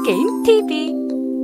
게임 TV.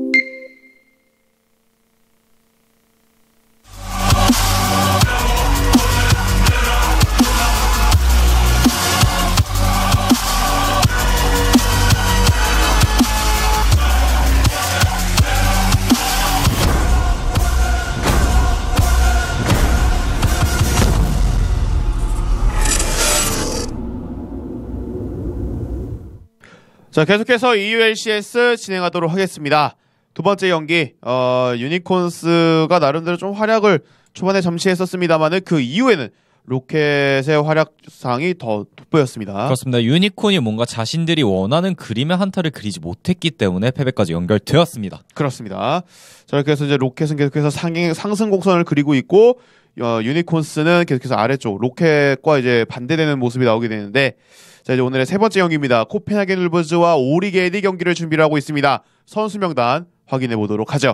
자, 계속해서 EULCS 진행하도록 하겠습니다. 두 번째 경기, 유니콘스가 나름대로 좀 활약을 초반에 잠시 했었습니다만은 그 이후에는 로켓의 활약상이 더 돋보였습니다. 그렇습니다. 유니콘이 뭔가 자신들이 원하는 그림의 한타를 그리지 못했기 때문에 패배까지 연결되었습니다. 그렇습니다. 자, 이렇게 해서 이제 로켓은 계속해서 상승 곡선을 그리고 있고, 유니콘스는 계속해서 아래쪽 로켓과 이제 반대되는 모습이 나오게 되는데, 자, 이제 오늘의 세 번째 경기입니다. 코펜하겐 울브즈와 오리게인이 경기를 준비를 하고 있습니다. 선수 명단 확인해 보도록 하죠.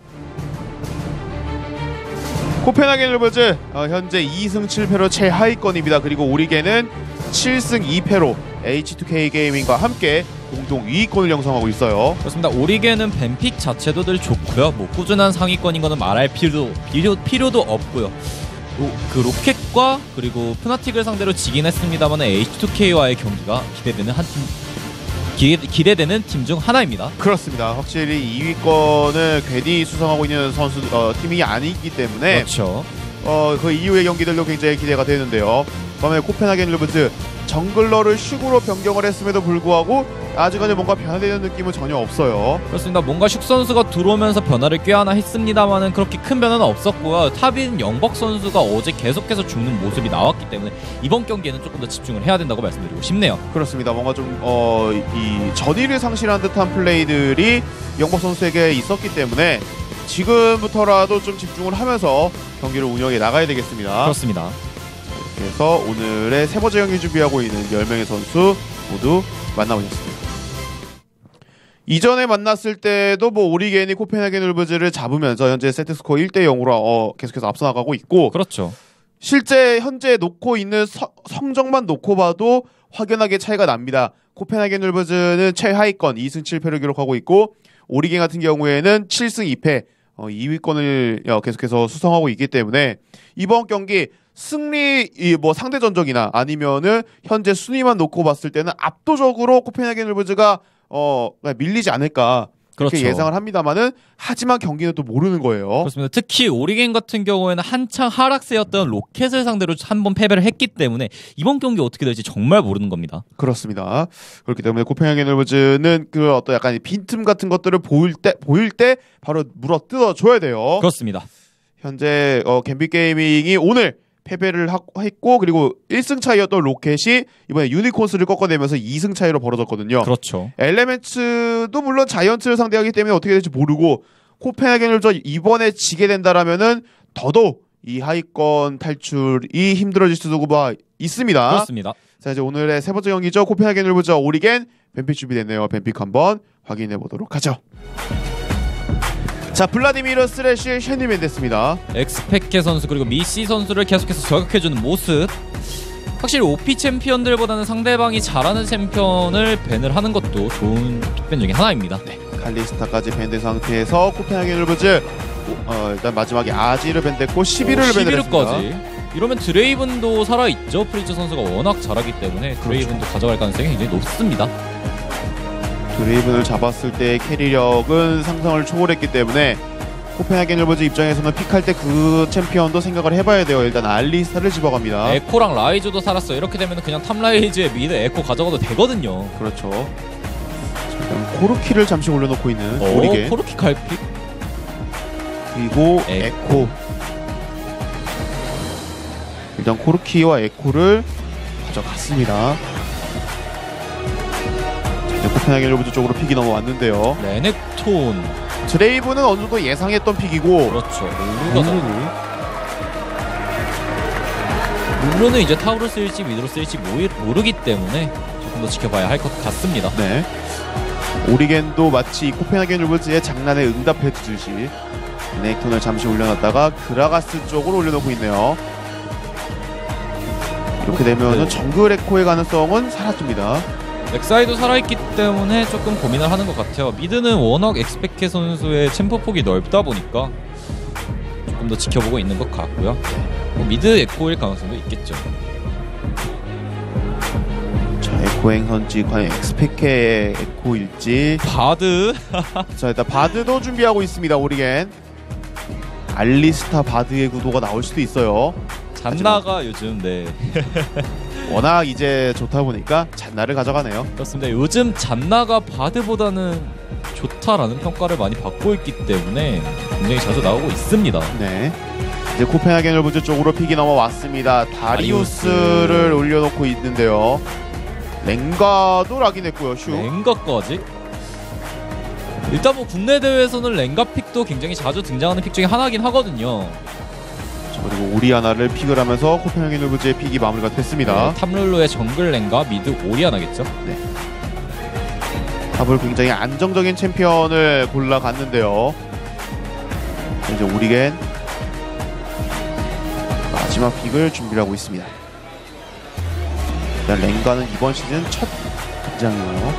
코펜하겐 울브즈 현재 2승 7패로 최하위권입니다. 그리고 오리게는 7승 2패로 H2K 게이밍과 함께 공동 2위권을 형성하고 있어요. 그렇습니다. 오리게는 뱀픽 자체도 늘 좋고요. 뭐 꾸준한 상위권인 거는 말할 필요도 없고요. 그 로켓과 그리고 푸나틱을 상대로 지긴 했습니다만 H2K와의 경기가 기대되는 팀 중 하나입니다. 그렇습니다. 확실히 2위권을 괜히 수성하고 있는 팀이 아니기 때문에 그렇죠. 그 이후의 경기들도 굉장히 기대가 되는데요. 그다음에 코펜하겐 울브즈 정글러를 슈그로 변경을 했음에도 불구하고 아직까지 뭔가 변화되는 느낌은 전혀 없어요. 그렇습니다. 뭔가 슉 선수가 들어오면서 변화를 꾀하나 했습니다만은 그렇게 큰 변화는 없었고요. 탑인 영벅 선수가 어제 계속해서 죽는 모습이 나왔기 때문에 이번 경기에는 조금 더 집중을 해야 된다고 말씀드리고 싶네요. 그렇습니다. 뭔가 좀 이 전의를 상실한 듯한 플레이들이 영벅 선수에게 있었기 때문에 지금부터라도 좀 집중을 하면서 경기를 운영해 나가야 되겠습니다. 그렇습니다. 그래서 오늘의 세 번째 경기 준비하고 있는 10명의 선수 모두 만나보셨습니다. 이전에 만났을 때도 뭐 오리게인이 코펜하겐 울브즈를 잡으면서 현재 세트스코어 1대0으로 계속해서 앞서 나가고 있고, 그렇죠. 실제 현재 놓고 있는 성적만 놓고 봐도 확연하게 차이가 납니다. 코펜하겐 울브즈는 최하위권 2승 7패를 기록하고 있고, 오리게인 같은 경우에는 7승 2패 2위권을 계속해서 수성하고 있기 때문에 이번 경기 승리 뭐 상대 전적이나 아니면은 현재 순위만 놓고 봤을 때는 압도적으로 코펜하겐 울브즈가 밀리지 않을까 그렇게 그렇죠. 예상을 합니다만은 하지만 경기는 또 모르는 거예요. 그렇습니다. 특히 오리게인 같은 경우에는 한창 하락세였던 로켓을 상대로 한번 패배를 했기 때문에 이번 경기 어떻게 될지 정말 모르는 겁니다. 그렇습니다. 그렇기 때문에 코펜하겐 울브즈는 그 어떤 약간 빈틈 같은 것들을 보일 때 바로 물어 뜯어 줘야 돼요. 그렇습니다. 현재 갬빗 게이밍이 오늘 패배를 했고, 그리고 1승 차이였던 로켓이 이번에 유니콘스를 꺾어내면서 2승 차이로 벌어졌거든요. 그렇죠. 엘레멘츠도 물론 자이언츠를 상대하기 때문에 어떻게 될지 모르고, 코펜하겐을 이번에 지게 된다라면은 더더욱 이 하위권 탈출이 힘들어질 수가 있습니다. 그렇습니다. 자, 이제 오늘의 세 번째 경기죠. 코펜하겐 울브즈 오리겐 뱀픽 준비됐네요. 뱀픽 한번 확인해 보도록 하죠. 자, 블라디미르 스레쉬 샤니 멘데스입니다. 엑스페케 선수 그리고 미시 선수를 계속해서 저격해주는 모습. 확실히 OP 챔피언들보다는 상대방이 잘하는 챔피언을 밴을 하는 것도 좋은 밴 중에 하나입니다. 네, 칼리스타까지 밴된 상태에서 코펜하겐 울브즈 일단 마지막에 아지를 밴됐고 11을 밴했습니다. 이러면 드레이븐도 살아있죠. 프리즈 선수가 워낙 잘하기 때문에 드레이븐도 가져갈 가능성이 굉장히 높습니다. 드레이븐을 잡았을 때의 캐리력은 상상을 초월했기 때문에 코펜하겐 울브즈 입장에서는 픽할 때 그 챔피언도 생각을 해봐야 돼요. 일단 알리스타를 집어갑니다. 에코랑 라이즈도 살았어요. 이렇게 되면 그냥 탑라이즈의 미드 에코 가져가도 되거든요. 그렇죠. 자, 일단 코르키를 잠시 올려놓고 있는 오리겐. 코르키 갈픽. 그리고 에코. 일단 코르키와 에코를 가져갔습니다. 코펜하겐 울브즈 쪽으로 픽이 넘어왔는데요. 레넥톤. 드레이브는 어느 정도 예상했던 픽이고, 그렇죠. 룰루는 이제 탑으로 쓸지 미드로 쓸지 모르기 때문에 조금 더 지켜봐야 할 것 같습니다. 네. 오리겐도 마치 코펜하겐 울브즈의 장난에 응답해 주듯이 레넥톤을 잠시 올려놨다가 그라가스 쪽으로 올려놓고 있네요. 이렇게 되면 정글 에코의 가능성은 사라집니다. 렉사이도 살아있기 때문에 조금 고민을 하는 것 같아요. 미드는 워낙 엑스페케 선수의 챔프 폭이 넓다 보니까 조금 더 지켜보고 있는 것 같고요. 뭐 미드 에코일 가능성도 있겠죠. 자, 에코행 선지 과연 엑스페케의 에코일지. 바드 자, 일단 바드도 준비하고 있습니다. 오리겐. 알리스타 바드의 구도가 나올 수도 있어요. 잔나가 요즘 네 워낙 이제 좋다 보니까 잔나를 가져가네요. 그렇습니다. 요즘 잔나가 바드보다는 좋다라는 평가를 많이 받고 있기 때문에 굉장히 자주 나오고 있습니다. 네. 이제 코펜하겐 울브즈 쪽으로 픽이 넘어왔습니다. 다리우스를 올려놓고 있는데요. 랭가도 락인했고요. 슈. 랭가까지? 일단 뭐 국내 대회에서는 랭가 픽도 굉장히 자주 등장하는 픽 중에 하나긴 하거든요. 그리고 오리아나를 픽을 하면서 코펜하겐 울브즈의 픽이 마무리가 됐습니다. 네, 탑룰루의 정글 랭가, 미드 오리아나겠죠? 네. 탑을 굉장히 안정적인 챔피언을 골라갔는데요. 이제 오리겐 마지막 픽을 준비를 하고 있습니다. 일단 랭가는 이번 시즌 첫 등장이에요.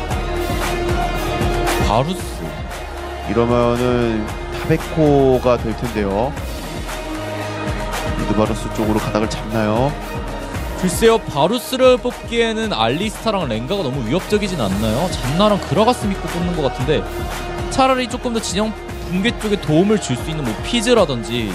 바루스 이러면은 타베코가 될 텐데요. 미드바루스 쪽으로 가닥을 잡나요? 글쎄요, 바루스를 뽑기에는 알리스타랑 랭가가 너무 위협적이진 않나요? 잔나랑 그라가스 믿고 뽑는 것 같은데 차라리 조금 더 진영 붕괴 쪽에 도움을 줄 수 있는 뭐 피즈라든지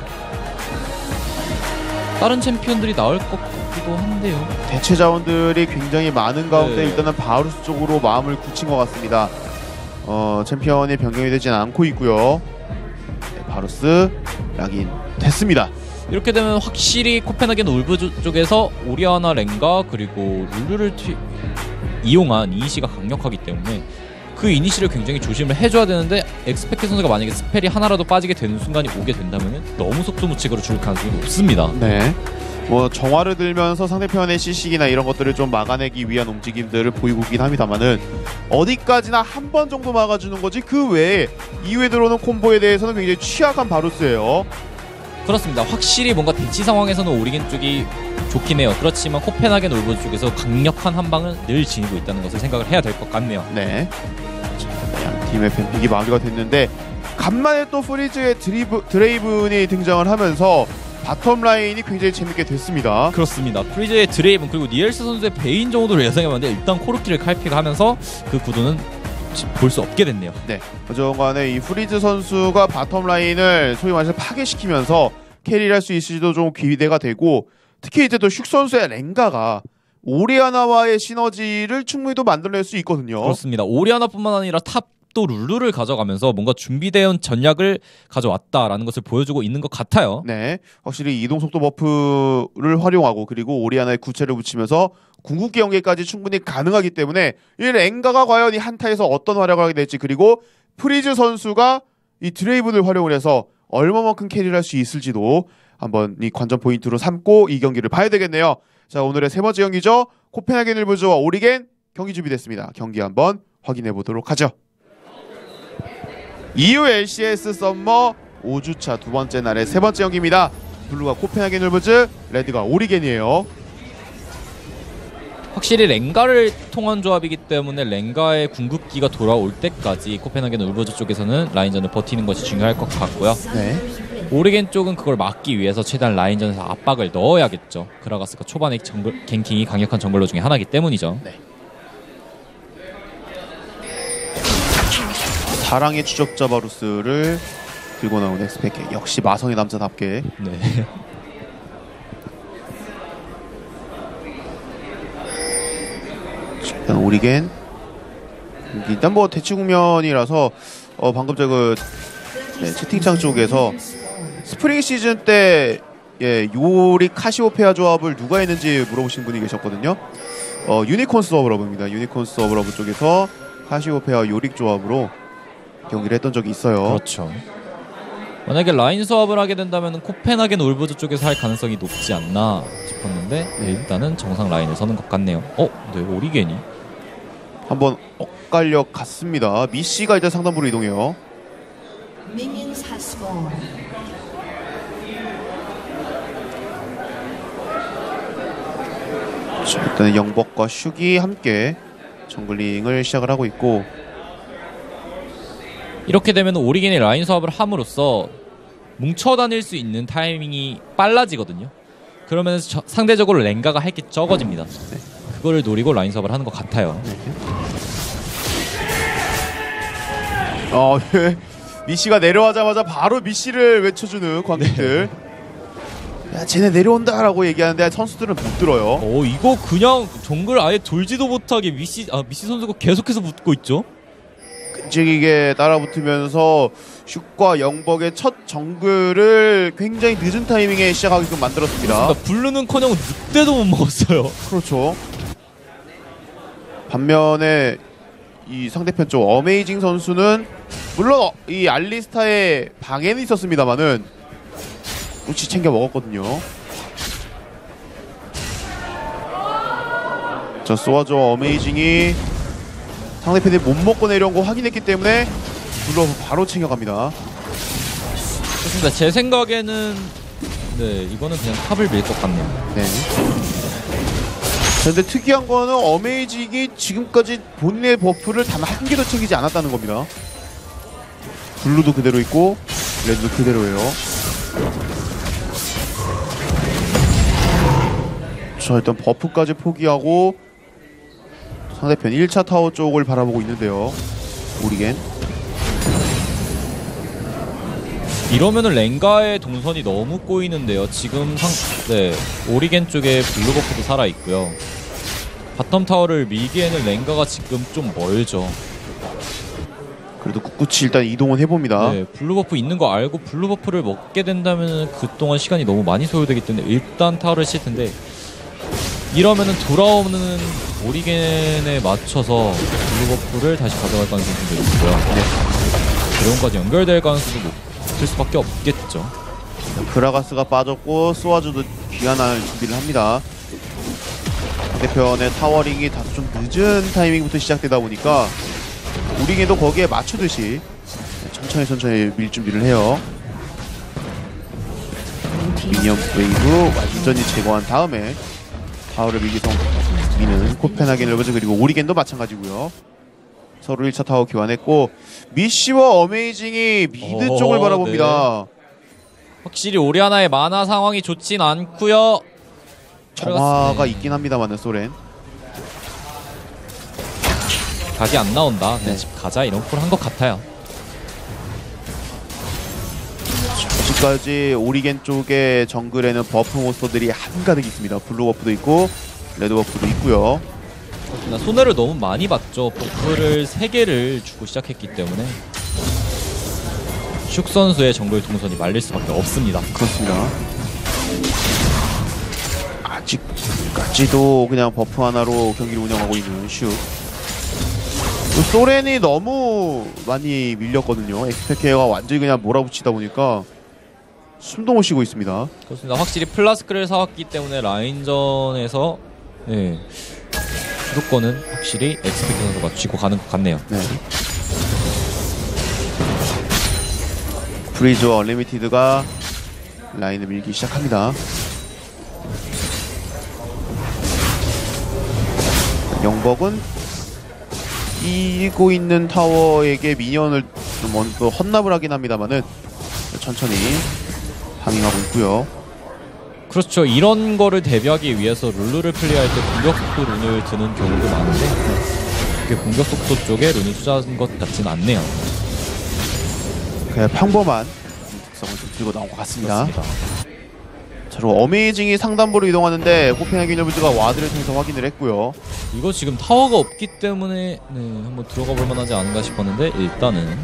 다른 챔피언들이 나올 것 같기도 한데요. 대체 자원들이 굉장히 많은 가운데 네. 일단은 바루스 쪽으로 마음을 굳힌 것 같습니다. 챔피언이 변경이 되진 않고 있고요. 네, 바루스 락인 됐습니다. 이렇게 되면 확실히 코펜하겐 울브 쪽에서 오리아나 랭가 그리고 룰루를 이용한 이니시가 강력하기 때문에 그 이니시를 굉장히 조심을 해줘야 되는데 엑스페케 선수가 만약에 스펠이 하나라도 빠지게 되는 순간이 오게 된다면 너무 속수무책으로 줄 가능성이 높습니다. 네. 뭐 정화를 들면서 상대편의 CC기나 이런 것들을 좀 막아내기 위한 움직임들을 보이고 있긴 합니다만은 어디까지나 한 번 정도 막아주는 거지 그 외에 이후에 들어오는 콤보에 대해서는 굉장히 취약한 바루스예요. 그렇습니다. 확실히 뭔가 대치 상황에서는 오리겐 쪽이 좋긴 해요. 그렇지만 코펜하겐 울브 쪽에서 강력한 한 방을 늘 지니고 있다는 것을 생각을 해야 될 것 같네요. 네. 양 팀의 뱀픽이 마무리가 됐는데 간만에 또 프리즈의 드레이븐이 등장을 하면서 바텀 라인이 굉장히 재밌게 됐습니다. 그렇습니다. 프리즈의 드레이븐 그리고 니엘스 선수의 베인 정도를 예상해봤는데 일단 코르키를 칼픽하면서 그 구도는 볼 수 없게 됐네요. 네. 어쨌간에 이 프리즈 선수가 바텀 라인을 소위 말해서 파괴시키면서 캐리를 할 수 있을지도 좀 기대가 되고 특히 이제 또 슉 선수의 랭가가 오리아나와의 시너지를 충분히 또 만들어낼 수 있거든요. 그렇습니다. 오리아나뿐만 아니라 탑도 룰루를 가져가면서 뭔가 준비되어 전략을 가져왔다라는 것을 보여주고 있는 것 같아요. 네, 확실히 이동 속도 버프를 활용하고 그리고 오리아나의 구체를 붙이면서 궁극기 연계까지 충분히 가능하기 때문에 이 랭가가 과연 이 한타에서 어떤 활약을 하게 될지 그리고 프리즈 선수가 이 드레이븐을 활용을 해서 얼마만큼 캐리를 할 수 있을지도 한번 이 관전 포인트로 삼고 이 경기를 봐야 되겠네요. 자, 오늘의 세 번째 경기죠. 코펜하겐 울브즈와 오리겐 경기 준비됐습니다. 경기 한번 확인해 보도록 하죠. EU LCS 썸머 5주차 두 번째 날의 세 번째 경기입니다. 블루가 코펜하겐 울브즈, 레드가 오리겐이에요. 확실히 랭가를 통한 조합이기 때문에 랭가의 궁극기가 돌아올 때까지 코펜하겐 울브즈 쪽에서는 라인전을 버티는 것이 중요할 것 같고요. 네. 오리겐 쪽은 그걸 막기 위해서 최대한 라인전에서 압박을 넣어야겠죠. 그라가스가 초반에 갱킹이 강력한 정글러 중에 하나이기 때문이죠. 네. 사랑의 추적자 바루스를 들고 나온 엑스페케 역시 마성의 남자답게. 네. 일단 오리겐 일단 뭐 대치 국면이라서 방금 채팅창 쪽에서 스프링 시즌 때 요리 카시오페아 조합을 누가 했는지 물어보신 분이 계셨거든요. 유니콘스 오브 러브입니다. 유니콘스 오브 러브 쪽에서 카시오페아 요릭 조합으로 경기를 했던 적이 있어요. 그렇죠. 만약에 라인 수합을 하게 된다면 코펜하겐 울브즈 쪽에서 할 가능성이 높지 않나 싶었는데 네, 일단은 정상 라인에 서는 것 같네요. 네, 오리겐이 한번 엇갈려 갔습니다. 미씨가 일단 상단부로 이동해요. 자, 일단 영복과 슉이 함께 정글링을 시작을 하고 있고, 이렇게 되면 오리겐이 라인 수합을 함으로써 뭉쳐 다닐 수 있는 타이밍이 빨라지거든요. 그러면서 상대적으로 랭가가 할 게 적어집니다. 네. 그거를 노리고 라인 수합을 하는 것 같아요. 네. 예. 미씨가 내려가자마자 바로 미씨를 외쳐주는 관객들. 야, 쟤네 내려온다라고 얘기하는데 선수들은 못 들어요. 이거 그냥 정글 아예 돌지도 못하게 미씨 선수가 계속해서 붙고 있죠. 끈질기게 따라붙으면서 슉과 영벅의 첫 정글을 굉장히 늦은 타이밍에 시작하게끔 만들었습니다. 그러니까 블루는커녕 늑대도 못 먹었어요. 그렇죠. 반면에 이 상대편 쪽 어메이징 선수는 물론 이 알리스타의 방에는 있었습니다만은 우치 챙겨 먹었거든요. 자, 쏘아줘 어메이징이 상대편이 못 먹고 내려온 거 확인했기 때문에 불러 바로 챙겨갑니다. 그렇습니다. 제 생각에는 이거는 그냥 탑을 밀 것 같네요. 네. 근데 특이한 거는 어메이징이 지금까지 본인의 버프를 단 한 개도 챙기지 않았다는 겁니다. 블루도 그대로 있고 레드도 그대로예요. 자, 일단 버프까지 포기하고 상대편 1차 타워 쪽을 바라보고 있는데요. 오리겐. 이러면은 랭가의 동선이 너무 꼬이는데요. 지금 오리겐 쪽에 블루 버프도 살아 있고요. 바텀 타워를 밀기에는 랭가가 지금 좀 멀죠. 그래도 꿋꿋이 일단 이동은 해봅니다. 네, 블루 버프 있는 거 알고 블루 버프를 먹게 된다면 그동안 시간이 너무 많이 소요되기 때문에 일단 타워를 칠 텐데, 이러면은 돌아오는 오리겐에 맞춰서 블루 버프를 다시 가져갈 가능성도 있고요. 네. 드론까지 연결될 가능성도 높을 수밖에 없겠죠. 그라가스가 빠졌고 스와즈도 귀환할 준비를 합니다. 상대편의 타워링이 다소 좀 늦은 타이밍부터 시작되다 보니까 오리겐도 거기에 맞추듯이 천천히 밀 준비를 해요. 미니언 웨이브 완전히 제거한 다음에 타워를 미는 코펜하겐 러버즈 그리고 오리겐도 마찬가지고요. 서로 1차 타워 교환했고 미씨와 어메이징이 미드 쪽을 바라봅니다. 네. 확실히 오리아나의 만화 상황이 좋진 않고요. 정화가 있긴 합니다만 소렌 각이 안 나온다. 그냥 네. 집 가자 이런 콜 한 것 같아요. 아직까지 오리겐 쪽의 정글에는 버프 몬스터들이 한가득 있습니다. 블루 버프도 있고 레드 버프도 있고요. 손해를 너무 많이 봤죠. 버프를 3개를 주고 시작했기 때문에 슉 선수의 정글 동선이 말릴 수밖에 없습니다. 그렇습니다. 아직까지도 그냥 버프 하나로 경기를 운영하고 있는 슉. 소렌이 너무 많이 밀렸거든요. 엑스페케어가 완전히 그냥 몰아붙이다 보니까 숨도 못 쉬고 있습니다. 그렇습니다. 확실히 플라스크를 사왔기 때문에 라인전에서 주도권은 확실히 엑스펙트 선수가 쥐고 가는 것 같네요. 네. 브리즈와 얼리미티드가 라인을 밀기 시작합니다. 영벅은 이고 있는 타워에게 미니언을 좀 먼저 헌납을 하긴 합니다만은 천천히 방임하고 있고요. 그렇죠. 이런 거를 대비하기 위해서 룰루를 플레이할 때 공격 속도 룬을 드는 경우도 많은데 그게 공격 속도 쪽에 룬이 투자한 것 같지는 않네요. 그냥 평범한 특성을 좀 들고 나온 것 같습니다. 그렇습니다. 자, 그리고 어메이징이 상단부로 이동하는데 코펜하겐 러버즈가 와드를 통해서 확인을 했고요. 이거 지금 타워가 없기 때문에 한번 들어가 볼 만하지 않은가 싶었는데 일단은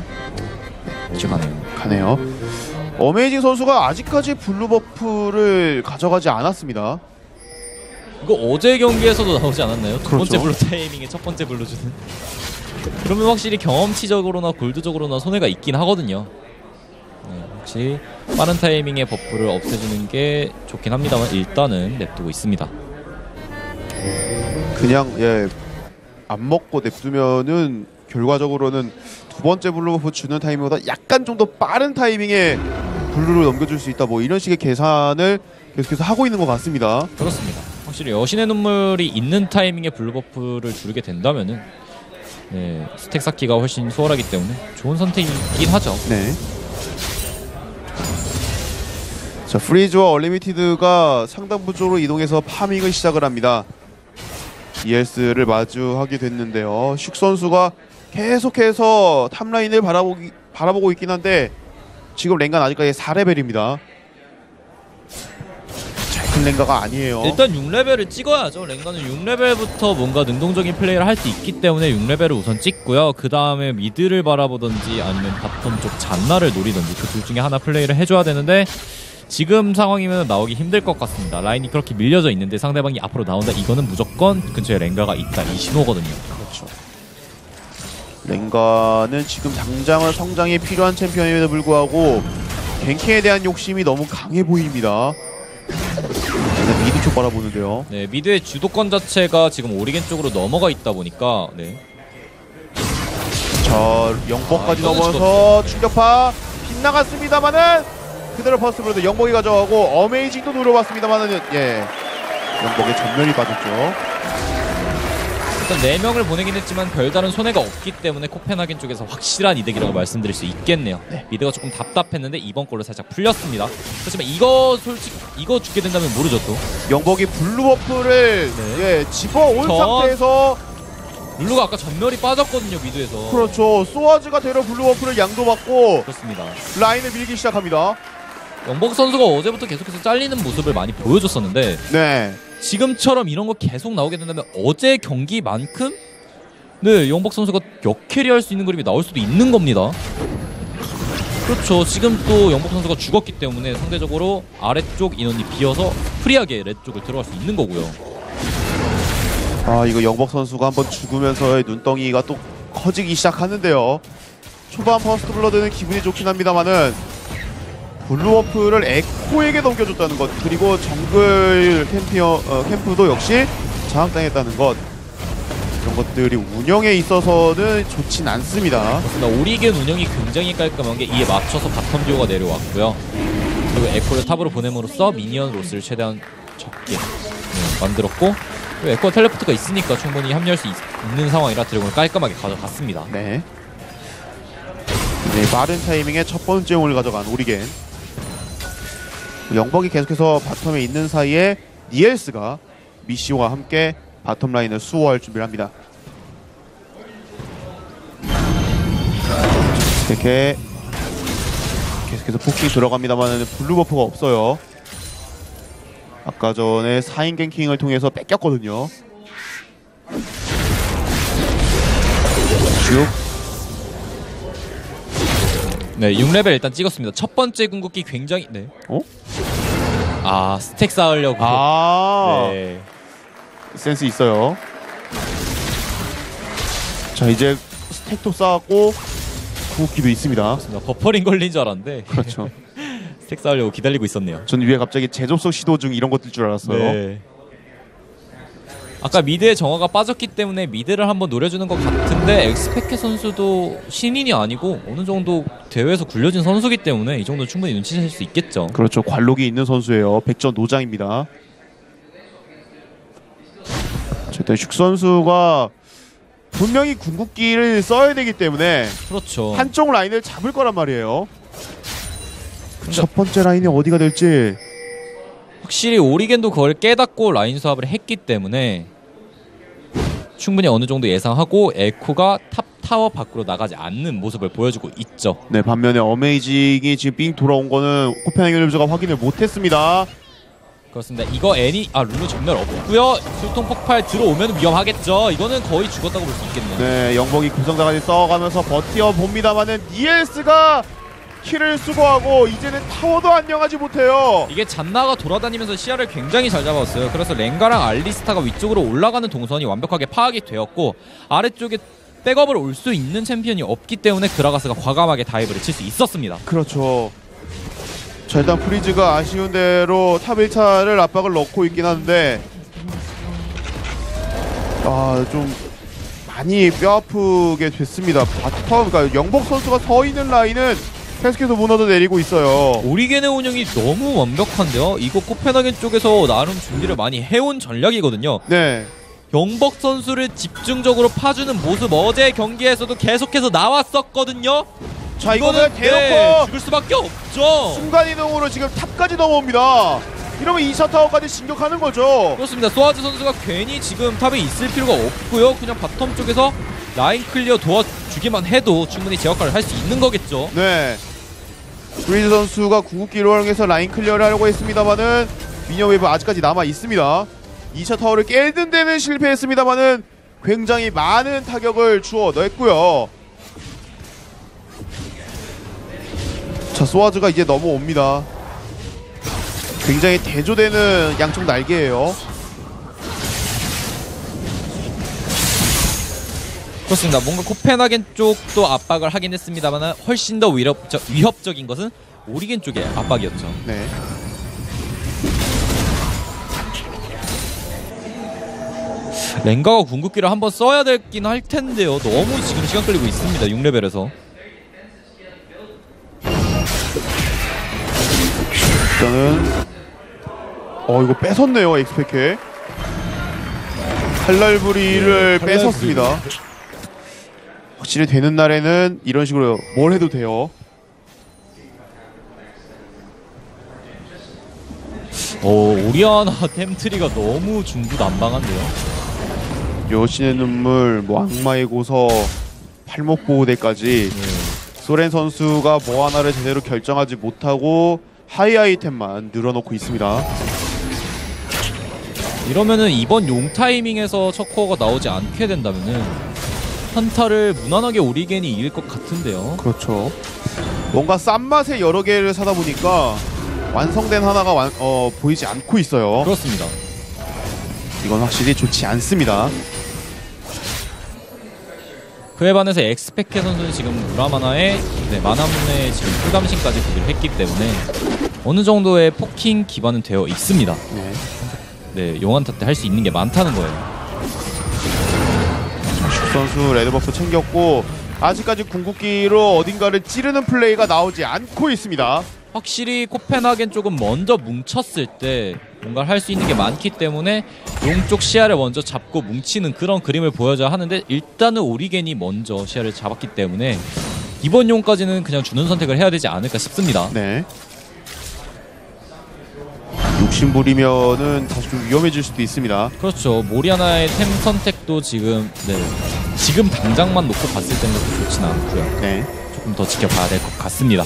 가네요. 어메이징 선수가 아직까지 블루 버프를 가져가지 않았습니다. 이거 어제 경기에서도 나오지 않았나요? 두 번째 그렇죠. 블루 타이밍에 첫 번째 블루 주는. 그러면 확실히 경험치적으로나 골드적으로나 손해가 있긴 하거든요. 확실히 빠른 타이밍에 버프를 없애주는 게 좋긴 합니다만 일단은 냅두고 있습니다. 그냥 안 먹고 냅두면은 결과적으로는 두 번째 블루 버프 주는 타이밍보다 약간 좀 더 빠른 타이밍에 블루를 넘겨줄 수 있다, 뭐 이런 식의 계산을 계속해서 하고 있는 것 같습니다. 그렇습니다. 확실히 여신의 눈물이 있는 타이밍에 블루 버프를 두르게 된다면은 네, 스택 쌓기가 훨씬 수월하기 때문에 좋은 선택이긴 하죠. 네. 자, 프리즈와 얼리미티드가 상당부 쪽으로 이동해서 파밍을 시작을 합니다. ES를 마주하게 됐는데요. 슉 선수가 계속해서 탑라인을 바라보고 있긴 한데 지금 랭가는 아직까지 4레벨입니다. 잘 큰 랭가가 아니에요. 일단 6레벨을 찍어야죠. 랭가는 6레벨부터 뭔가 능동적인 플레이를 할 수 있기 때문에 6레벨을 우선 찍고요. 그 다음에 미드를 바라보던지 아니면 바텀 쪽 잔나를 노리던지 그 둘 중에 하나 플레이를 해줘야 되는데 지금 상황이면 나오기 힘들 것 같습니다. 라인이 그렇게 밀려져 있는데 상대방이 앞으로 나온다. 이거는 무조건 근처에 랭가가 있다. 이 신호거든요. 그렇죠. 랭가는 지금 당장은 성장이 필요한 챔피언임에도 불구하고 갱킹에 대한 욕심이 너무 강해 보입니다. 일단 미드 쪽 바라보는데요. 네, 미드의 주도권 자체가 지금 오리겐 쪽으로 넘어가 있다 보니까 네. 자, 영복까지 이거는 넘어서 충격파 빗나갔습니다만은 그대로 퍼스트브로드 영복이 가져가고 어메이징도 노려봤습니다만은 예, 영복의 전멸이 빠졌죠. 일단 4명을 보내긴 했지만 별다른 손해가 없기 때문에 코펜하겐 쪽에서 확실한 이득이라고 말씀드릴 수 있겠네요. 네. 미드가 조금 답답했는데 이번 걸로 살짝 풀렸습니다. 그렇지만 이거 솔직히 이거 죽게 된다면 모르죠 또. 영복이 블루 버프를 네. 예, 집어온 상태에서 룰루가 아까 전멸이 빠졌거든요 미드에서. 그렇죠. 소아즈가 되려 블루 버프를 양도받고 그렇습니다. 라인을 밀기 시작합니다. 영복 선수가 어제부터 계속해서 잘리는 모습을 많이 보여줬었는데 네. 지금처럼 이런 거 계속 나오게 된다면 어제 경기만큼 네 영복 선수가 역캐리할 수 있는 그림이 나올 수도 있는 겁니다. 그렇죠. 지금 또 영복 선수가 죽었기 때문에 상대적으로 아래쪽 인원이 비어서 프리하게 레드 쪽을 들어갈 수 있는 거고요. 아, 이거 영복 선수가 한번 죽으면서의 눈덩이가 또 커지기 시작하는데요. 초반 퍼스트 블러드는 기분이 좋긴 합니다만은 블루워프를 에코에게 넘겨줬다는 것, 그리고 정글 캠프도 역시 장악당했다는 것, 이런 것들이 운영에 있어서는 좋진 않습니다. 오리겐 운영이 굉장히 깔끔한 게 이에 맞춰서 바텀 듀오가 내려왔고요. 그리고 에코를 탑으로 보냄으로써 미니언 로스를 최대한 적게 만들었고, 그리고 에코와 텔레포트가 있으니까 충분히 합류할 수 있는 상황이라 드래곤을 깔끔하게 가져갔습니다. 네. 네, 빠른 타이밍에 첫 번째 용을 가져간 오리겐. 영벅이 계속해서 바텀에 있는 사이에 니엘스가 미시와 함께 바텀 라인을 수호할 준비를 합니다. 이렇게 계속해서 포킹 들어갑니다만 블루 버프가 없어요. 아까 전에 4인 갱킹을 통해서 뺏겼거든요. 쭉. 네, 6레벨 일단 찍었습니다. 첫 번째 궁극기 굉장히 네. 어? 아, 스택 쌓으려고. 네. 센스 있어요. 자, 이제 스택도 쌓았고 궁극기도 있습니다. 버퍼링 걸린 줄 알았는데. 그렇죠. 스택 쌓으려고 기다리고 있었네요. 전 위에 갑자기 재접속 시도 중 이런 것들 줄 알았어요. 네. 아까 미드의 정화가 빠졌기 때문에 미드를 한번 노려주는 것 같은데 엑스페케 선수도 신인이 아니고 어느 정도 대회에서 굴려진 선수기 때문에 이 정도 충분히 눈치챌 수 있겠죠. 그렇죠. 관록이 있는 선수예요. 백전 노장입니다. 일단 슉 선수가 분명히 궁극기를 써야 되기 때문에 그렇죠. 한쪽 라인을 잡을 거란 말이에요. 첫 번째 라인이 어디가 될지. 확실히 오리겐도 그걸 깨닫고 라인 수합을 했기 때문에 충분히 어느 정도 예상하고 에코가 탑 타워 밖으로 나가지 않는 모습을 보여주고 있죠. 네, 반면에 어메이징이 지금 삥 돌아온 거는 코펜하겐 유저가 확인을 못했습니다. 그렇습니다. 이거 룰루 전멸 없고요. 술통 폭발 들어오면 위험하겠죠. 이거는 거의 죽었다고 볼 수 있겠네요. 네, 영복이 구성자까지 써가면서 버텨봅니다만은 니엘스가 킬을 수거하고 이제는 타워도 안녕하지 못해요. 이게 잔나가 돌아다니면서 시야를 굉장히 잘 잡았어요. 그래서 랭가랑 알리스타가 위쪽으로 올라가는 동선이 완벽하게 파악이 되었고 아래쪽에 백업을 올 수 있는 챔피언이 없기 때문에 그라가스가 과감하게 다이브를 칠 수 있었습니다. 그렇죠. 자, 일단 프리즈가 아쉬운 대로 탑 1차를 압박을 넣고 있긴 한데 좀 많이 뼈아프게 됐습니다. 바텀, 그러니까 영복 선수가 서 있는 라인은 계속해서 문어도 내리고 있어요. 오리겐의 운영이 너무 완벽한데요. 이거 코펜하겐 쪽에서 나름 준비를 많이 해온 전략이거든요. 네. 영복 선수를 집중적으로 파주는 모습 어제 경기에서도 계속해서 나왔었거든요. 자, 이거는 대놓고 네, 죽을 수밖에 없죠. 순간이동으로 지금 탑까지 넘어옵니다. 이러면 2차 타워까지 진격하는 거죠. 그렇습니다. 소아즈 선수가 괜히 지금 탑에 있을 필요가 없고요. 그냥 바텀 쪽에서 라인 클리어 도와주기만 해도 충분히 제 역할을 할 수 있는 거겠죠. 네. 브리즈 선수가 궁극기를 활용해서 라인 클리어를 하려고 했습니다만은 미니언 웨이브 아직까지 남아 있습니다. 2차 타워를 깨는 데는 실패했습니다만은 굉장히 많은 타격을 주워 냈고요. 자, 소아즈가 이제 넘어옵니다. 굉장히 대조되는 양쪽 날개예요. 그렇습니다. 뭔가 코펜하겐 쪽도 압박을 하긴 했습니다만 훨씬 더 위협적인 것은 오리겐 쪽의 압박이었죠. 네. 랭가가 궁극기를 한번 써야 되긴 할 텐데요. 너무 지금 시간 끌리고 있습니다. 6레벨에서. 일단은 이거 뺏었네요. 엑스페케 칼날부리를 뺏었습니다. 확실히 되는 날에는 이런 식으로 뭘 해도 돼요. 오리아나 템트리가 너무 중구난방한데요. 여신의 눈물, 뭐 악마의 고서, 팔목보호대까지 소렌 선수가 뭐 하나를 제대로 결정하지 못하고 하이 아이템만 늘어놓고 있습니다. 이러면은 이번 용 타이밍에서 첫 코어가 나오지 않게 된다면은 한타를 무난하게 오리겐이 이길 것 같은데요. 그렇죠. 뭔가 싼 맛에 여러 개를 사다 보니까 완성된 하나가 보이지 않고 있어요. 그렇습니다. 이건 확실히 좋지 않습니다. 그에 반해서 엑스페케 선수는 지금 무라마나의 마나문의 지금 풀감신까지 구비를 했기 때문에 어느 정도의 포킹 기반은 되어 있습니다. 네. 네, 용한타 때 할 수 있는 게 많다는 거예요. 슈 선수 레드버프 챙겼고 아직까지 궁극기로 어딘가를 찌르는 플레이가 나오지 않고 있습니다. 확실히 코펜하겐 쪽은 먼저 뭉쳤을 때 뭔가 할 수 있는 게 많기 때문에 용 쪽 시야를 먼저 잡고 뭉치는 그런 그림을 보여줘야 하는데 일단은 오리겐이 먼저 시야를 잡았기 때문에 이번 용까지는 그냥 주는 선택을 해야 되지 않을까 싶습니다. 네. 욕심부리면은 다시 좀 위험해질 수도 있습니다. 그렇죠. 모리아나의 템 선택도 지금 지금 당장만 놓고 봤을 때는 그렇게 좋지는 않고요. 네. 조금 더 지켜봐야 될 것 같습니다.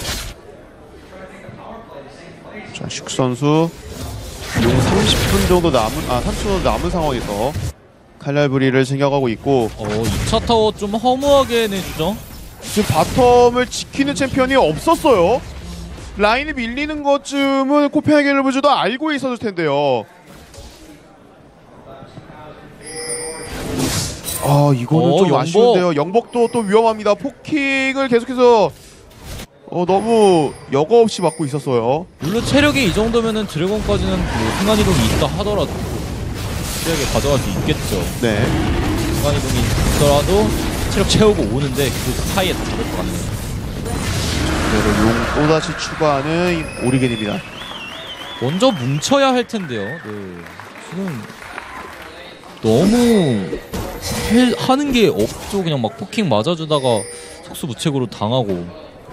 자, 슉 선수 용 30분 정도 남은 30분 정도 남은 상황에서 칼날부리를 챙겨가고 있고 2차 타워 좀 허무하게 내주죠. 지금 바텀을 지키는 챔피언이 없었어요. 라인이 밀리는 것쯤은 코펜하겐 르브즈도 알고 있었을 텐데요. 이거는 좀 영복. 아쉬운데요. 영복도 또 위험합니다. 포킹을 계속해서 너무 여과 없이 맞고 있었어요. 물론 체력이 이 정도면은 드래곤까지는 뭐 순간이동이 있다 하더라도 체력에 가져갈 수 있겠죠. 네. 순간이동이 있더라도 체력 채우고 오는데 그 사이에 다 잡을 것 같네요. 그대로 용 또다시 추가하는 오리겐입니다. 먼저 뭉쳐야 할 텐데요. 네. 지금 너무 하는 게 없죠. 그냥 막 포킹 맞아주다가 속수무책으로 당하고.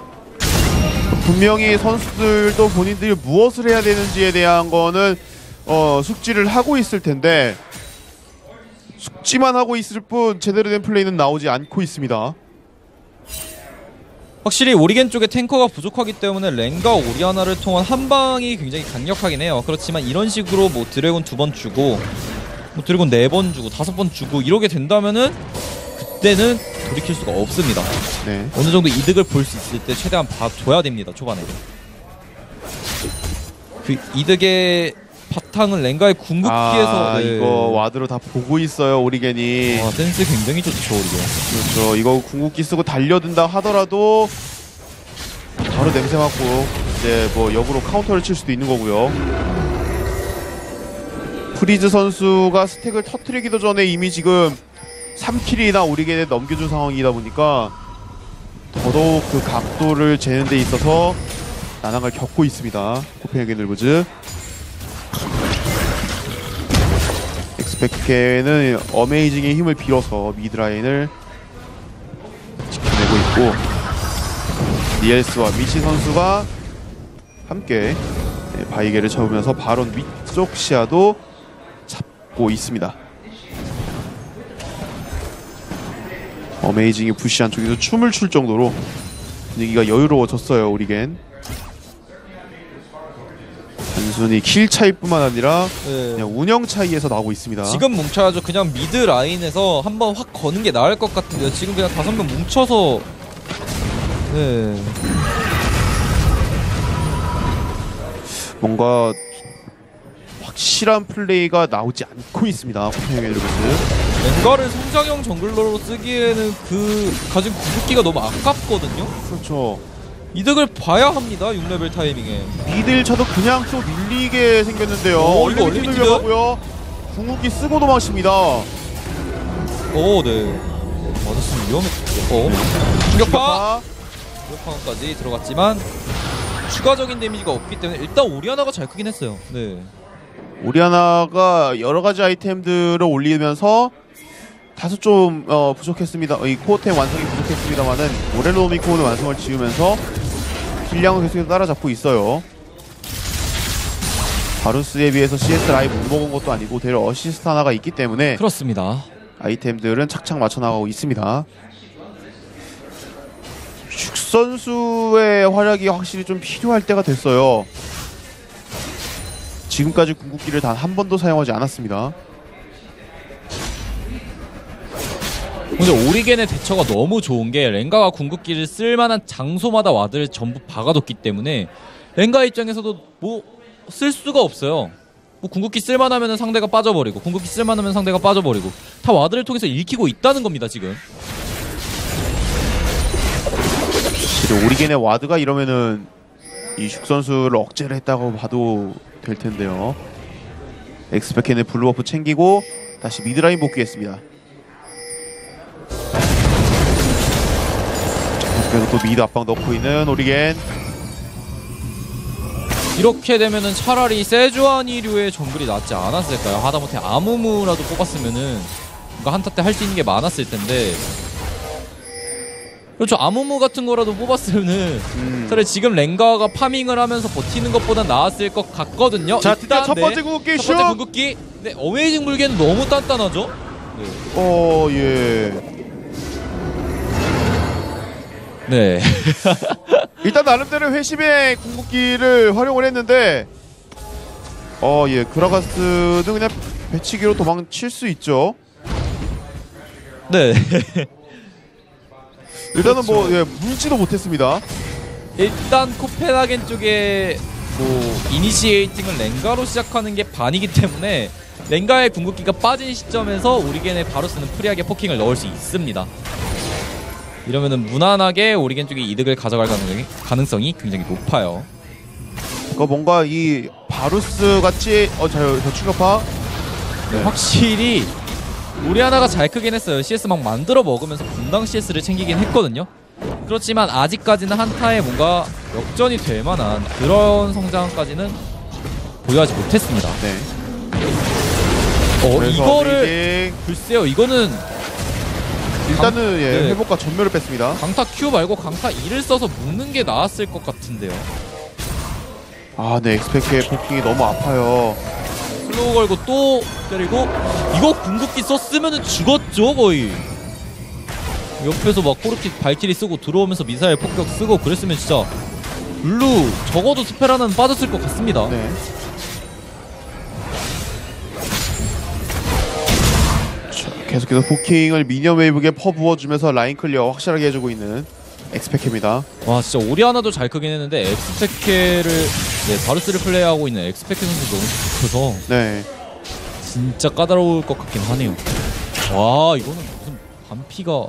분명히 선수들도 본인들이 무엇을 해야 되는지에 대한 거는 숙지를 하고 있을 텐데 숙지만 하고 있을 뿐 제대로 된 플레이는 나오지 않고 있습니다. 확실히 오리겐 쪽에 탱커가 부족하기 때문에 랭과 오리아나를 통한 한 방이 굉장히 강력하긴 해요. 그렇지만 이런 식으로 뭐 드래곤 2번 주고 뭐 드래곤 4번 주고 5번 주고 이러게 된다면은 그때는 돌이킬 수가 없습니다. 네. 어느 정도 이득을 볼 수 있을 때 최대한 봐줘야 됩니다. 초반에. 그 이득의 바탕은 랭가의 궁극기에서 이거 와드로 다 보고 있어요. 오리겐이. 센스 굉장히 좋죠. 오리겐. 그렇죠. 이거 궁극기 쓰고 달려든다 하더라도 바로 냄새 맡고 이제 뭐 역으로 카운터를 칠 수도 있는 거고요. 프리즈 선수가 스택을 터트리기도 전에 이미 지금 3킬이나 오리겐에 넘겨준 상황이다 보니까 더더욱 그 각도를 재는 데 있어서 난항을 겪고 있습니다. 코펜하겐 룰브즈. 엑스페케는 어메이징의 힘을 빌어서 미드라인을 지켜내고 있고, 니엘스와 미치 선수가 함께 바이게를 잡으면서 바론 위쪽 시야도 잡고 있습니다. 어메이징이 부시 안쪽에서 춤을 출 정도로 분위기가 여유로워졌어요. 오리겐 단순히 킬 차이뿐만 아니라 네. 그냥 운영 차이에서 나오고 있습니다. 지금 뭉쳐야죠. 그냥 미드 라인에서 한번 확 거는 게 나을 것 같은데요. 지금 그냥 5명 뭉쳐서 네. 뭔가 확실한 플레이가 나오지 않고 있습니다. 코펜하겐 룰브즈. 랭가를 성장형 정글러로 쓰기에는 그 가진 궁극기가 너무 아깝거든요. 그렇죠. 이득을 봐야 합니다. 6레벨 타이밍에. 미들 쳐도 그냥 또 밀리게 생겼는데요. 오, 이거 얼리미티도 얼리미티드? 위험하고요. 궁극기 쓰고 도망칩니다. 오, 네. 맞았으면 위험했죠. 충격파! 충격파까지 들어갔지만 추가적인 데미지가 없기 때문에 일단 오리아나가 잘 크긴 했어요. 네. 오리아나가 여러 가지 아이템들을 올리면서 다소 좀 부족했습니다. 이 코어템 완성이 부족했습니다만은 모렐로미코는 완성을 지으면서 딜량을 계속해서 따라잡고 있어요. 바루스에 비해서 CS 라이브 못 먹은 것도 아니고 대략 어시스트 하나가 있기 때문에 그렇습니다. 아이템들은 착착 맞춰 나가고 있습니다. 슉 선수의 활약이 확실히 좀 필요할 때가 됐어요. 지금까지 궁극기를 단 한 번도 사용하지 않았습니다. 근데 오리겐의 대처가 너무 좋은 게 랭가가 궁극기를 쓸만한 장소마다 와드를 전부 박아뒀기 때문에 랭가 입장에서도 뭐 쓸 수가 없어요. 뭐 궁극기 쓸만하면 상대가 빠져버리고 궁극기 쓸만하면 상대가 빠져버리고 다 와드를 통해서 읽히고 있다는 겁니다 지금. 오리겐의 와드가 이러면은 이 슉 선수를 억제를 했다고 봐도 될 텐데요. 엑스페켄의 블루버프 챙기고 다시 미드라인 복귀했습니다. 그래서 또 미드 압박 넣고 있는 오리겐. 이렇게 되면은 차라리 세주아니류의 정글이 낫지 않았을까요? 하다못해 아무무라도 뽑았으면은 뭔가 한타 때 할 수 있는 게 많았을 텐데. 그렇죠. 아무무 같은 거라도 뽑았으면은 차라리 지금 랭가가 파밍을 하면서 버티는 것보다 나았을 것 같거든요. 자, 드디어 첫 번째 네. 궁극기 첫 번째 슛! 궁극기. 네, 어메이징 물개는 너무 단단하죠? 네. 예. 네. 일단 나름대로 회심의 궁극기를 활용을 했는데 예. 그라가스는 그냥 배치기로 도망칠 수 있죠. 네. 일단은 뭐 물지도 못했습니다. 일단 코펜하겐 쪽에 뭐 이니시에이팅을 랭가로 시작하는 게 반이기 때문에 랭가의 궁극기가 빠진 시점에서 오리겐의 바루스는 프리하게 포킹을 넣을 수 있습니다. 이러면은 무난하게 오리겐 쪽이 이득을 가져갈 가능성이 굉장히 높아요. 뭔가 이 바루스 같이 저 충격파. 네. 확실히 오리아나가 잘 크긴 했어요. CS 막 만들어 먹으면서 분당 CS를 챙기긴 했거든요. 그렇지만 아직까지는 한타에 뭔가 역전이 될 만한 그런 성장까지는 보유하지 못했습니다. 네. 이거를 글쎄요. 이거는 일단은 네. 회복과 전멸을 뺐습니다. 강타 Q 말고 강타 E를 써서 묶는 게 나았을 것 같은데요. 네. 엑스페크의 포킹이 너무 아파요. 슬로우 걸고 또 때리고 이거 궁극기 썼으면 죽었죠 거의. 옆에서 막 코르키 발키리 쓰고 들어오면서 미사일 폭격 쓰고 그랬으면 진짜 블루 적어도 스펠 하나는 빠졌을 것 같습니다. 네. 계속해서 포킹을 미니언 웨이브에 퍼부어주면서 라인 클리어 확실하게 해주고 있는 엑스페크입니다. 와 진짜 오리아나도 잘 크긴 했는데 엑스페케를 바루스를 플레이하고 있는 엑스페케 선수 너무 커서 네. 진짜 까다로울 것 같긴 하네요. 와 이거는 무슨 반피가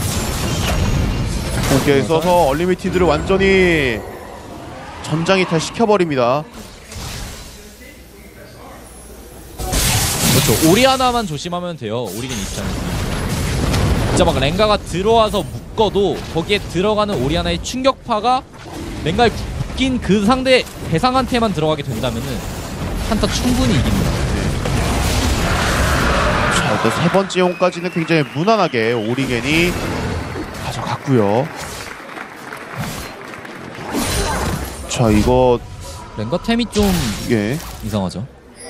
공격에 있어서 얼리미티드를 완전히 전장이탈 시켜버립니다. 그렇죠. 오리아나만 조심하면 돼요. 오리겐 입장에서 진짜 막 랭가가 들어와서 묶어도 거기에 들어가는 오리아나의 충격파가 랭가에 묶인 그 상대 대상한테만 들어가게 된다면은 한타 충분히 이깁니다. 자, 일단 세 번째 용까지는 굉장히 무난하게 오리겐이 가져갔고요. 자, 이거 랭가 템이 좀 예. 이상하죠.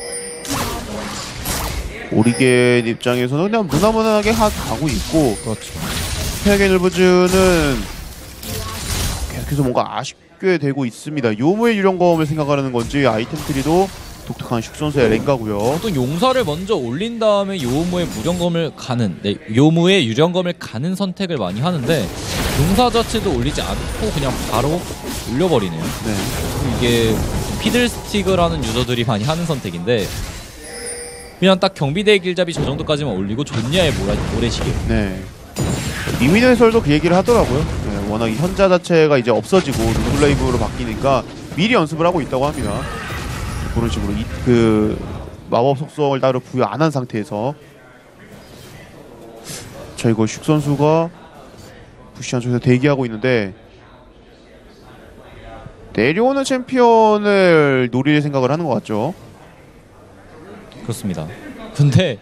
오리겐 입장에서는 그냥 무난무난하게 가고 있고, 그렇죠. 코펜하겐 울브즈는 계속해서 뭔가 아쉽게 되고 있습니다. 요무의 유령검을 생각하는 건지 아이템 트리도 독특한 슉선수의 랭가고요. 보통 용사를 먼저 올린 다음에 요무의 무령검을 가는, 요무의 유령검을 가는 선택을 많이 하는데 용사 자체도 올리지 않고 그냥 바로 올려버리네요. 네. 이게 피들스틱을 유저들이 많이 하는 선택인데 그냥 딱 경비대 길잡이 저 정도까지만 올리고 존야의 모래시계. 네. 이민호 해설도 그 얘기를 하더라고요. 네, 워낙 이 현자 자체가 이제 없어지고 룰레이브로 바뀌니까 미리 연습을 하고 있다고 합니다. 그런 식으로 그 마법 속성을 따로 부여 안 한 상태에서. 자, 이거 슉 선수가 부시 안쪽에서 대기하고 있는데 내려오는 챔피언을 노릴 생각을 하는 것 같죠. 그렇습니다. 근데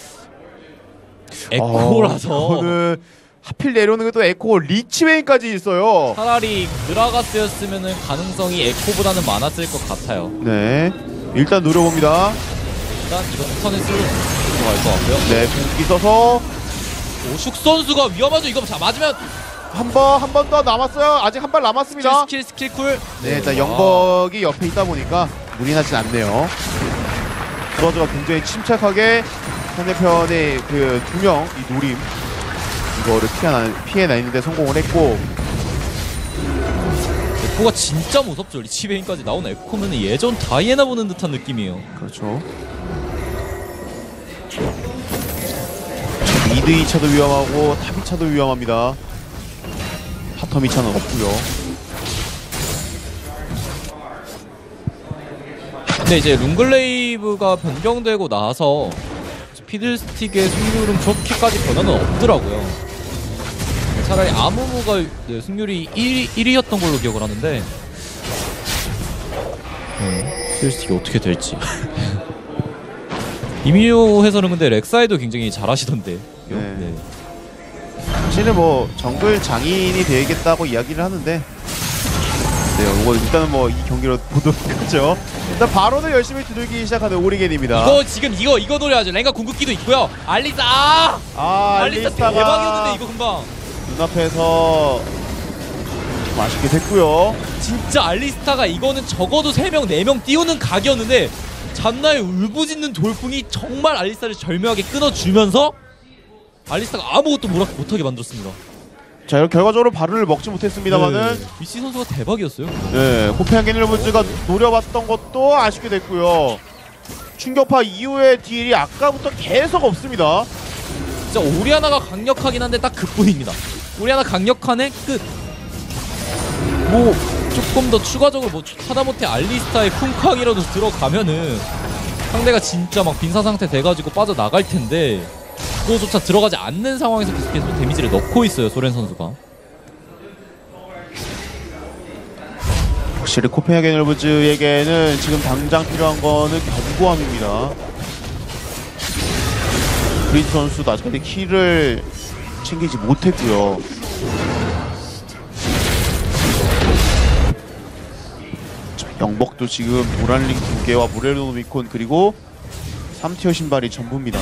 에코라서 이거는 하필 내려오는 게 또 에코 리치웨인까지 있어요. 차라리 그라가스였으면 가능성이 에코보다는 많았을 것 같아요. 네, 일단 노려봅니다. 일단 이거 턴을 쓰고 들어갈 것 같고요. 네, 궁기 써서 오슉 선수가 위험하죠. 이거 맞으면 한 번 더 남았어요. 아직 한 발 남았습니다. 스킬 쿨. 네, 자, 영벅이 옆에 있다 보니까 무리 나진 않네요. 브러드가 굉장히 침착하게 상대편의 그 두 명 이 노림 이거를 피해내는데 성공을 했고. 에코가 진짜 무섭죠. 리치베인까지 나온 에코는 예전 다이애나 보는 듯한 느낌이에요. 그렇죠. 미드 2차도 위험하고 탑 2차도 위험합니다. 바텀 2차는 없고요. 근데 이제 룬글레이브가 변경되고 나서 피들스틱의 승률은 그렇게까지 변화는 없더라고요. 차라리 아무무가 승률이 1위였던 걸로 기억을 하는데 피들스틱이 어떻게 될지. 이미호 해설은 근데 렉사이도 굉장히 잘하시던데. 네. 사실은 뭐 정글 장인이 되겠다고 이야기를 하는데, 네, 이거 일단은 뭐 이 경기로 보도록 하죠. 일단 바론을 열심히 두들기 시작하는 오리겐입니다. 이거 지금 이거 노려야죠. 랭가 궁극기도 있고요. 알리사 알리스타가 대박이었는데 이거 금방 눈앞에서 좀 아쉽게 됐고요. 진짜 알리스타가 이거는 적어도 3명 4명 띄우는 각이었는데 잔나의 울부짖는 돌풍이 정말 알리스타를 절묘하게 끊어주면서 알리스타가 아무것도 못하게 만들었습니다. 자, 이렇게 결과적으로 바론을 먹지 못했습니다만은 위시 선수가 대박이었어요. 네, 코펜하겐 일본즈가 노려봤던 것도 아쉽게 됐고요. 충격파 이후의 딜이 아까부터 계속 없습니다. 진짜 오리아나가 강력하긴 한데 딱 그뿐입니다. 오리아나 강력한의 끝. 뭐 조금 더 추가적으로 뭐 하다못해 알리스타의 쿵쾅이라도 들어가면은 상대가 진짜 막 빈사 상태 돼가지고 빠져나갈 텐데 그거조차 들어가지 않는 상황에서 계속해서 데미지를 넣고 있어요, 소렌 선수가. 확실히 코펜하겐 일본즈에게는 지금 당장 필요한 거는 견고함입니다. 브리즈 선수도 아직까지 킬을 챙기지 못했고요. 자, 영벅도 지금 도란링 2개와 모렐로노미콘 그리고 3티어 신발이 전부입니다.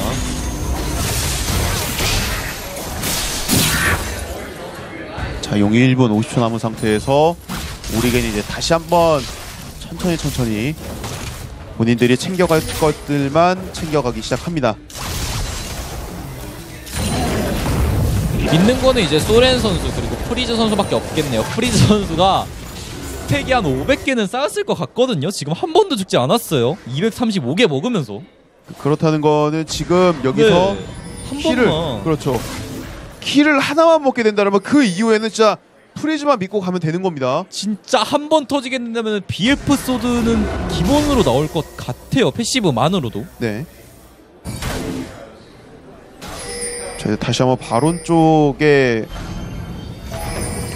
자, 용이 1분 50초 남은 상태에서 오리겐이 이제 다시 한번 천천히 본인들이 챙겨갈 것들만 챙겨가기 시작합니다. 있는 거는 이제 소렌 선수 그리고 프리즈 선수밖에 없겠네요. 프리즈 선수가 스택이 한 500개는 쌓았을 것 같거든요. 지금 한 번도 죽지 않았어요. 235개 먹으면서. 그렇다는 거는 지금 여기서 한 킬을 번만. 그렇죠. 킬을 하나만 먹게 된다면 그 이후에는 진짜 프리즈만 믿고 가면 되는 겁니다. 진짜 한 번 터지게 된다면 BF 소드는 기본으로 나올 것 같아요. 패시브만으로도. 네. 자, 이제 다시 한번 바론 쪽에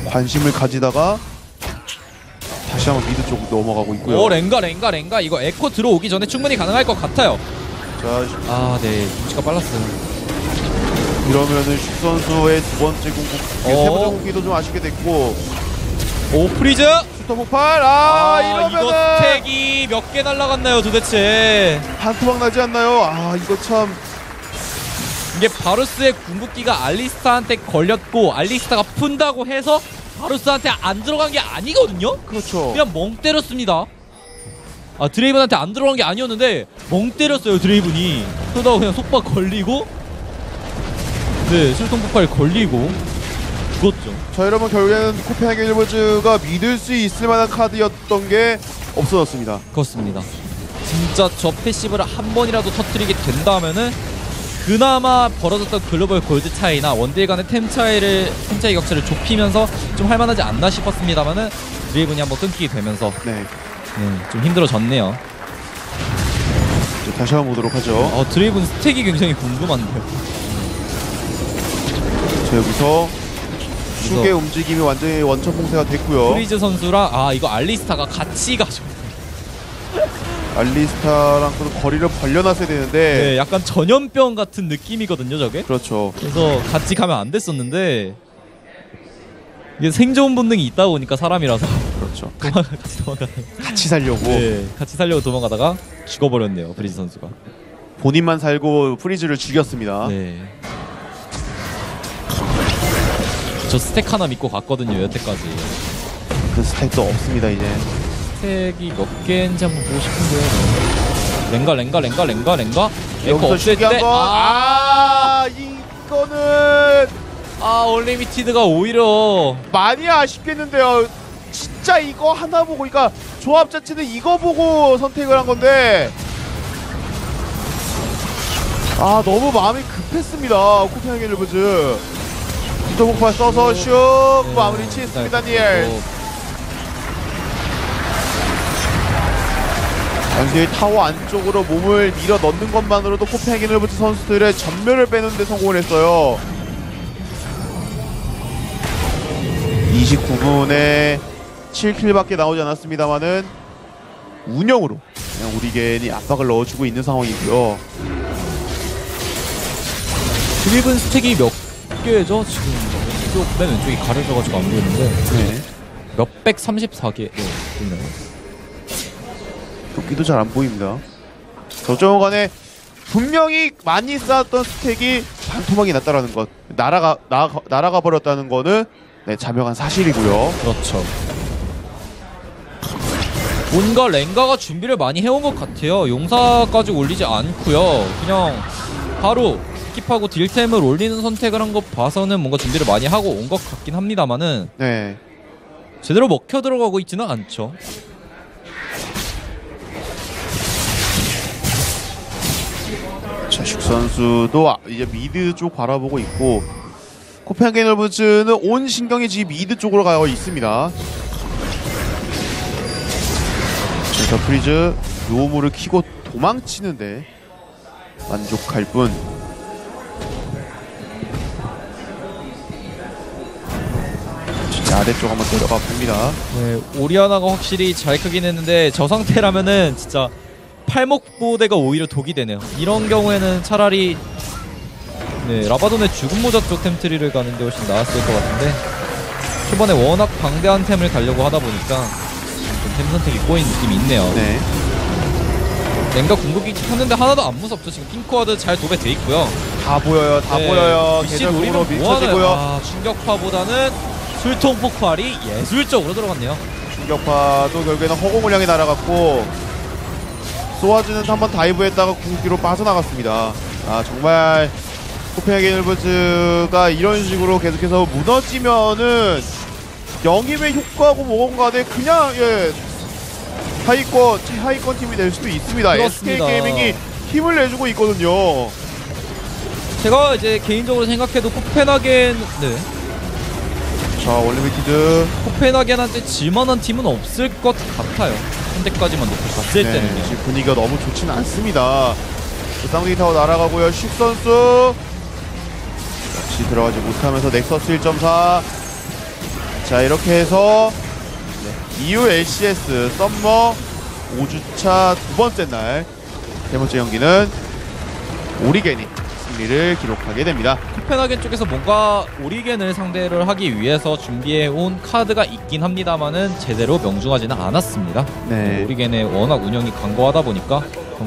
관심을 가지다가 다시 한번 미드 쪽 넘어가고 있고요. 오 랭가 이거 에코 들어오기 전에 충분히 가능할 것 같아요. 자, 아네 눈치가 빨랐어요. 이러면은 슈 선수의 두 번째 궁극기, 세 번째 궁극기도 좀 아쉽게 됐고. 오 프리즈. 슈터 폭발. 아, 이거 이러면은 스택이 몇 개 날라갔나요 도대체. 한 토막 나지 않나요? 아, 이거 참. 이게 바루스의 궁극기가 알리스타한테 걸렸고 알리스타가 푼다고 해서 바루스한테 안 들어간 게 아니거든요? 그렇죠. 그냥 멍 때렸습니다. 아 드레이븐한테 안 들어간 게 아니었는데 멍 때렸어요 드레이븐이. 그러다가 그냥 속박 걸리고 네 술통 폭발 걸리고 죽었죠. 자, 여러분 결국에는 코펜하겐 일버즈가 믿을 수 있을 만한 카드였던 게 없어졌습니다. 그렇습니다. 진짜 저 패시브를 한 번이라도 터뜨리게 된다면은 그나마 벌어졌던 글로벌 골드 차이나 원딜 간의 템 차이 격차를 좁히면서 좀 할만하지 않나 싶었습니다만은 드레이븐이 한번 끊기게 되면서 네. 좀 힘들어졌네요. 이제 다시 한번 보도록 하죠. 드레이븐 스택이 굉장히 궁금한데요. 자, 여기서 슈의 움직임이 완전히 원천 봉쇄가 됐고요. 프리즈 선수랑 이거 알리스타가 같이 가죠. 알리스타랑 또 거리를 벌려놨어야 되는데. 네, 약간 전염병 같은 느낌이거든요, 저게. 그렇죠. 그래서 같이 가면 안 됐었는데 이게 생존 본능이 있다 보니까 사람이라서 그렇죠. 같이 도망가다가 같이 살려고. 네, 같이 살려고 도망가다가 죽어버렸네요, 프리즈 선수가. 본인만 살고 프리즈를 죽였습니다. 네. 저 스택 하나 믿고 갔거든요, 여태까지. 그 스택도 없습니다 이제. 스택이 몇 개인지 한번 보고 싶은데요. 랭가 에코 여기서 없을 중요한 때 거. 이거는 얼리미티드가 오히려 많이 아쉽겠는데요. 진짜 이거 하나 보고, 그러니까 조합 자체는 이거 보고 선택을 한 건데 너무 마음이 급했습니다. 코펜하겐 일버즈. 슈터 폭발 써서 슉 마무리 치했습니다. 니엘. 당시 타워 안쪽으로 몸을 밀어 넣는 것만으로도 코펜하겐 일버즈 선수들의 전멸을 빼는 데 성공을 했어요. 29분에 7킬밖에 나오지 않았습니다만은 운영으로 그냥 우리겐이 압박을 넣어주고 있는 상황이고요. 드리븐 스택이 몇 개죠? 지금 왼쪽, 맨 왼쪽이 가려져가지고 안 보이는데 네. 몇백 34개 있나요? 도끼도 잘 안 보입니다. 저쪽 간에 분명히 많이 쌓았던 스택이 반토막이 났다라는 것, 날아가 버렸다는 거는 자명한 사실이고요. 그렇죠. 뭔가 랭가가 준비를 많이 해온 것 같아요. 용사까지 올리지 않고요. 그냥 바로 스킵하고 딜템을 올리는 선택을 한 거 봐서는 뭔가 준비를 많이 하고 온 것 같긴 합니다만은 네. 제대로 먹혀 들어가고 있지는 않죠. 자, 슉 선수도 이제 미드 쪽 바라보고 있고, 코펜하겐 일버즈는 온 신경이 지금 미드 쪽으로 가고 있습니다. 자, 프리즈 요물을 키고 도망치는데 만족할 뿐. 진짜 아래쪽 한번 내려가 봅니다. 네, 오리아나가 확실히 잘 크긴 했는데 저 상태라면은 진짜 팔목보대가 오히려 독이 되네요. 이런 경우에는 차라리 라바돈의 죽은 모자 쪽 템트리를 가는 게 훨씬 나았을 것 같은데 초반에 워낙 방대한 템을 가려고 하다 보니까 좀 템 선택이 꼬인 느낌이 있네요. 네. 랭가 궁극기 켰는데 하나도 안 무섭죠. 지금 핑크와드 잘 도배돼 있고요. 다 보여요. 다 보여요. 미신 계절적으로 우리는 뭐하나요? 밀쳐지고요. 충격파보다는 술통 폭발이 예술적으로 들어갔네요. 충격파도 결국에는 허공을 향해 날아갔고, 소아즈는 한번 다이브했다가 궁극기로 빠져나갔습니다. 정말 코펜하겐 일버즈가 이런 식으로 계속해서 무너지면은 영입의 효과고 뭐건 간에 그냥 최하위권 팀이 될 수도 있습니다. SK 그렇습니다. 게이밍이 힘을 내주고 있거든요. 제가 이제 개인적으로 생각해도 자, 원리미티드. 코펜하겐한테 질만한 팀은 없을 것 같아요. 현재까지만 놓고 봤을 때는요. 지금 분위기가 너무 좋지는 않습니다. 쌍둥이 타워 날아가고요. 슉 선수 역시 들어가지 못하면서 넥서스 1.4. 자, 이렇게 해서 EU LCS 썸머 5주차 두 번째 날 세 번째 경기는 오리겐이 승리를 기록하게 됩니다. 코펜하겐 쪽에서 뭔가 오리겐을 상대를 하기 위해서 준비해온 카드가 있긴 합니다만은 제대로 명중하지는 않았습니다. 네. 오리겐의 워낙 운영이 견고하다 보니까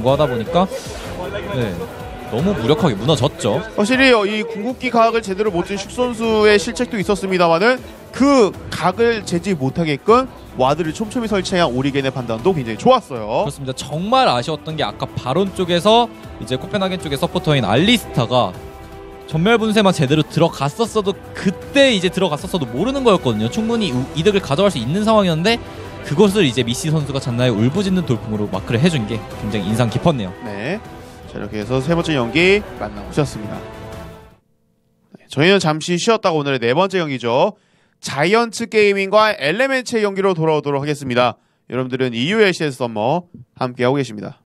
네, 너무 무력하게 무너졌죠. 확실히 이 궁극기 각을 제대로 못 쥔 슉 선수의 실책도 있었습니다만은 그 각을 제지 못하게끔 와드를 촘촘히 설치한 오리겐의 판단도 굉장히 좋았어요. 그렇습니다. 정말 아쉬웠던 게 아까 바론 쪽에서 이제 코펜하겐 쪽의 서포터인 알리스타가 전멸 분쇄만 제대로 들어갔었어도 그때 이제 들어갔었어도 모르는 거였거든요. 충분히 이득을 가져갈 수 있는 상황이었는데 그것을 이제 미시 선수가 잔나의 울부짖는 돌풍으로 마크를 해준 게 굉장히 인상 깊었네요. 네. 자, 이렇게 해서 세 번째 경기 만나보셨습니다. 네, 저희는 잠시 쉬었다가 오늘의 네 번째 경기죠. 자이언츠 게이밍과 엘레멘츠의 경기로 돌아오도록 하겠습니다. 여러분들은 EU LCS 썸머 함께하고 계십니다.